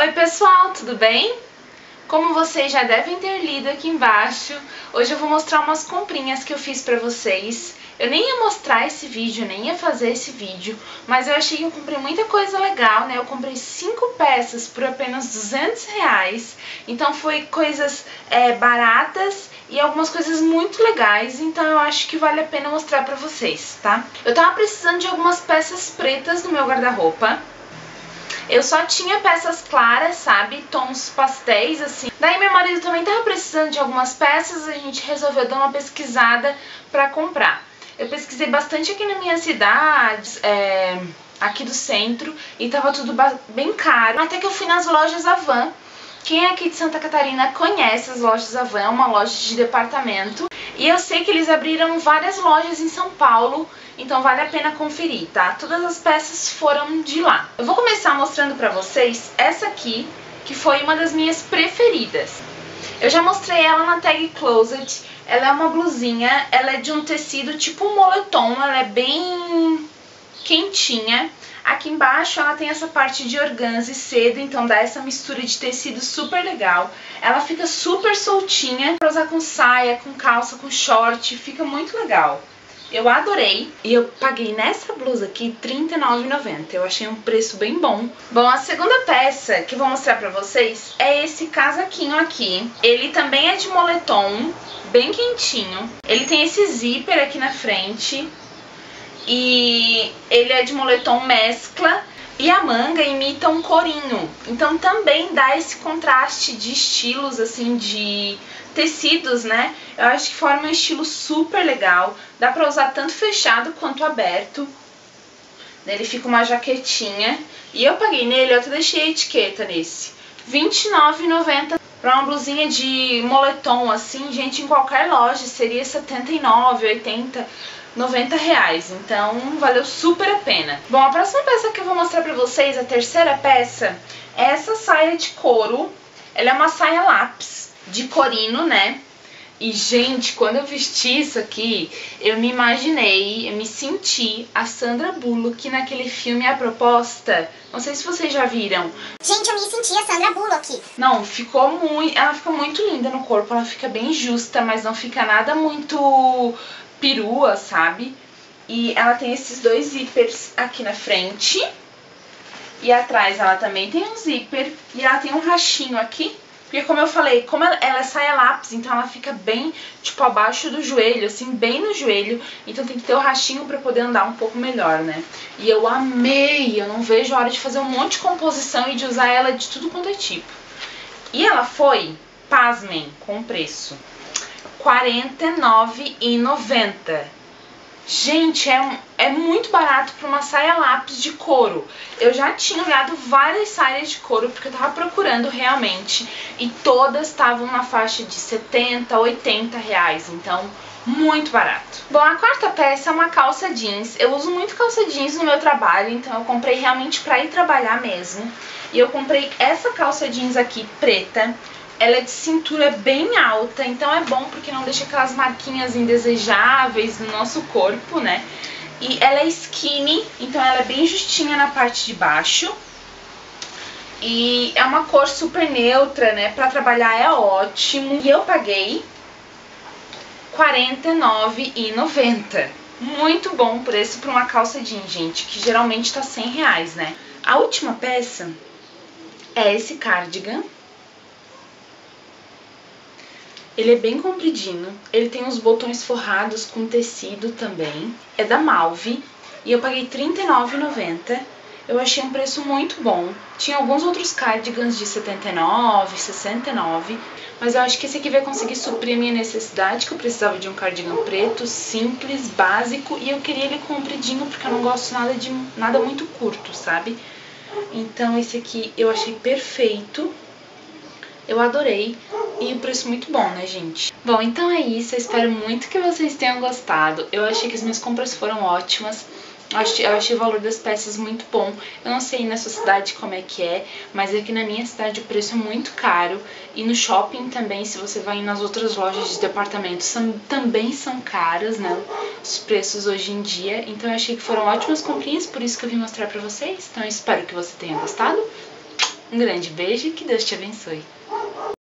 Oi pessoal, tudo bem? Como vocês já devem ter lido aqui embaixo, hoje eu vou mostrar umas comprinhas que eu fiz pra vocês. Eu nem ia mostrar esse vídeo, nem ia fazer esse vídeo, mas eu achei que eu comprei muita coisa legal, né? Eu comprei 5 peças por apenas R$200, então foi coisas baratas e algumas coisas muito legais, então eu acho que vale a pena mostrar pra vocês, tá? Eu tava precisando de algumas peças pretas no meu guarda-roupa. Eu só tinha peças claras, sabe? Tons pastéis, assim. Daí meu marido também tava precisando de algumas peças, a gente resolveu dar uma pesquisada pra comprar. Eu pesquisei bastante aqui na minha cidade, aqui do centro, e tava tudo bem caro. Até que eu fui nas lojas Havan. Quem é aqui de Santa Catarina conhece as lojas Havan, é uma loja de departamento. E eu sei que eles abriram várias lojas em São Paulo, então vale a pena conferir, tá? Todas as peças foram de lá. Eu vou começar mostrando pra vocês essa aqui, que foi uma das minhas preferidas. Eu já mostrei ela na Tag Closet. Ela é uma blusinha, ela é de um tecido tipo um moletom, ela é bem quentinha. Aqui embaixo ela tem essa parte de organza e seda, então dá essa mistura de tecido super legal. Ela fica super soltinha pra usar com saia, com calça, com short, fica muito legal. Eu adorei e eu paguei nessa blusa aqui R$39,90, eu achei um preço bem bom. Bom, a segunda peça que eu vou mostrar pra vocês é esse casaquinho aqui. Ele também é de moletom, bem quentinho. Ele tem esse zíper aqui na frente e ele é de moletom mescla e a manga imita um corinho. Então também dá esse contraste de estilos, assim, de tecidos, né? Eu acho que forma um estilo super legal. Dá pra usar tanto fechado quanto aberto. Ele fica uma jaquetinha. E eu paguei nele, eu até deixei a etiqueta nesse, R$29,90. Pra uma blusinha de moletom, assim, gente, em qualquer loja seria R$79, R$80, R$90. Então valeu super a pena. Bom, a próxima peça que eu vou mostrar pra vocês, a terceira peça, é essa saia de couro. Ela é uma saia lápis de corino, né? E, gente, quando eu vesti isso aqui, eu me imaginei, eu me senti a Sandra Bullock naquele filme A Proposta. Não sei se vocês já viram. Gente, eu me senti a Sandra Bullock. Não, ficou muito... Ela fica muito linda no corpo, ela fica bem justa, mas não fica nada muito perua, sabe? E ela tem esses dois zíperes aqui na frente. E atrás ela também tem um zíper. E ela tem um rachinho aqui. Porque, como eu falei, como ela é saia lápis, então ela fica bem, tipo, abaixo do joelho, assim, bem no joelho. Então tem que ter o rachinho pra poder andar um pouco melhor, né? E eu amei, eu não vejo a hora de fazer um monte de composição e de usar ela de tudo quanto é tipo. E ela foi, pasmem, com preço, R$49,90. Gente, é muito barato pra uma saia lápis de couro. Eu já tinha olhado várias saias de couro porque eu tava procurando realmente e todas estavam na faixa de R$70, R$80, então muito barato. Bom, a quarta peça é uma calça jeans. Eu uso muito calça jeans no meu trabalho, então eu comprei realmente pra ir trabalhar mesmo. E eu comprei essa calça jeans aqui, preta. Ela é de cintura bem alta, então é bom porque não deixa aquelas marquinhas indesejáveis no nosso corpo, né? E ela é skinny, então ela é bem justinha na parte de baixo. E é uma cor super neutra, né? Pra trabalhar é ótimo. E eu paguei R$49,90. Muito bom preço pra uma calça jeans, gente, que geralmente tá R$100, né? A última peça é esse cardigan. Ele é bem compridinho, ele tem os botões forrados com tecido também. É da Malve e eu paguei R$39,90. Eu achei um preço muito bom. Tinha alguns outros cardigans de R$79, R$69, mas eu acho que esse aqui vai conseguir suprir a minha necessidade, que eu precisava de um cardigan preto, simples, básico, e eu queria ele compridinho porque eu não gosto nada muito curto, sabe? Então esse aqui eu achei perfeito. Eu adorei e o preço muito bom, né, gente? Bom, então é isso. Eu espero muito que vocês tenham gostado. Eu achei que as minhas compras foram ótimas. Eu achei o valor das peças muito bom. Eu não sei na sua cidade como é que é, mas aqui na minha cidade o preço é muito caro. E no shopping também, se você vai nas outras lojas de departamentos, também são caras, né? Os preços hoje em dia. Então eu achei que foram ótimas comprinhas, por isso que eu vim mostrar pra vocês. Então eu espero que você tenha gostado. Um grande beijo e que Deus te abençoe.